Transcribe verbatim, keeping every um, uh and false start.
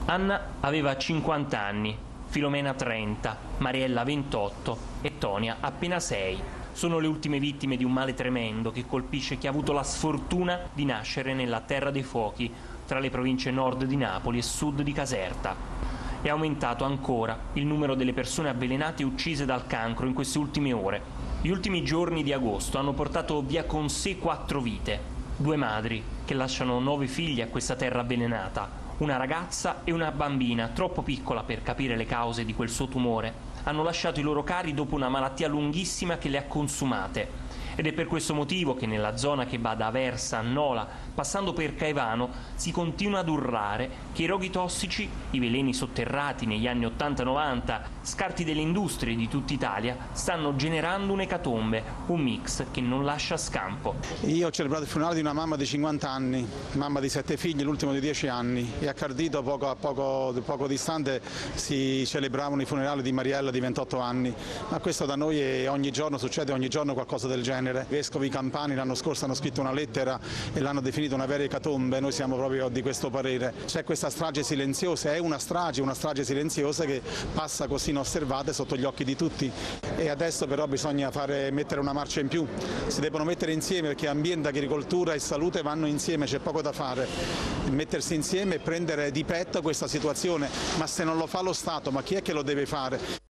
Anna aveva cinquanta anni, Filomena trenta, Mariella ventotto e Tonia appena sei. Sono le ultime vittime di un male tremendo che colpisce chi ha avuto la sfortuna di nascere nella Terra dei Fuochi, tra le province nord di Napoli e sud di Caserta. È aumentato ancora il numero delle persone avvelenate e uccise dal cancro in queste ultime ore. Gli ultimi giorni di agosto hanno portato via con sé quattro vite. Due madri che lasciano nove figli a questa terra avvelenata. Una ragazza e una bambina, troppo piccola per capire le cause di quel suo tumore, hanno lasciato i loro cari dopo una malattia lunghissima che le ha consumate. Ed è per questo motivo che nella zona che va da Aversa a Nola, passando per Caivano, si continua ad urlare che i roghi tossici, i veleni sotterrati negli anni ottanta novanta, scarti delle industrie di tutta Italia, stanno generando un'ecatombe, un mix che non lascia scampo. Io ho celebrato il funerale di una mamma di cinquanta anni, mamma di sette figli, l'ultimo di dieci anni, e a Cardito poco, a poco, poco distante si celebravano i funerali di Mariella di ventotto anni, ma questo da noi è, ogni giorno succede ogni giorno qualcosa del genere. I vescovi campani l'anno scorso hanno scritto una lettera e l'hanno definita una vera ecatombe, noi siamo proprio di questo parere. C'è questa strage silenziosa, è una strage, una strage silenziosa che passa così inosservata sotto gli occhi di tutti, e adesso però bisogna fare, mettere una marcia in più, si devono mettere insieme perché ambiente, agricoltura e salute vanno insieme, c'è poco da fare, mettersi insieme e prendere di petto questa situazione, ma se non lo fa lo Stato, ma chi è che lo deve fare?